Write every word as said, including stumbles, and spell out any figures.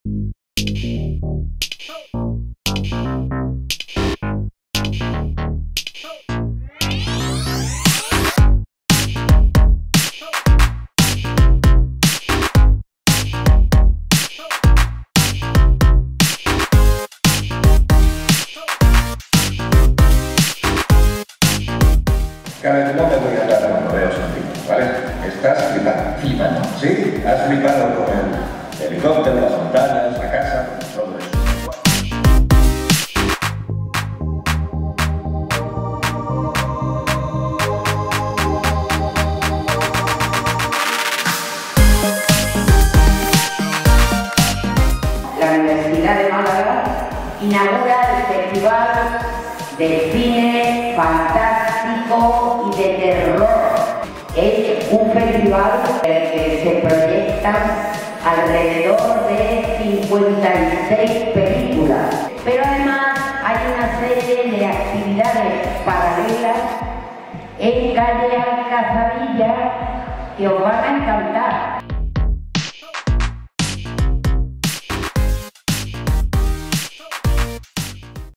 Karen, no me voy a hablar de los rodeos antiguos, ¿vale? Estás flipando. Flipando. Sí, has flipado con el helicóptero, las montañas, la casa, todo eso. La Universidad de Málaga inaugura el Festival de Cine Fantástico y de Terror. Es un festival en el que se proyectan alrededor de cincuenta y seis películas. Pero además hay una serie de actividades paralelas en calle Alcazabilla que os van a encantar.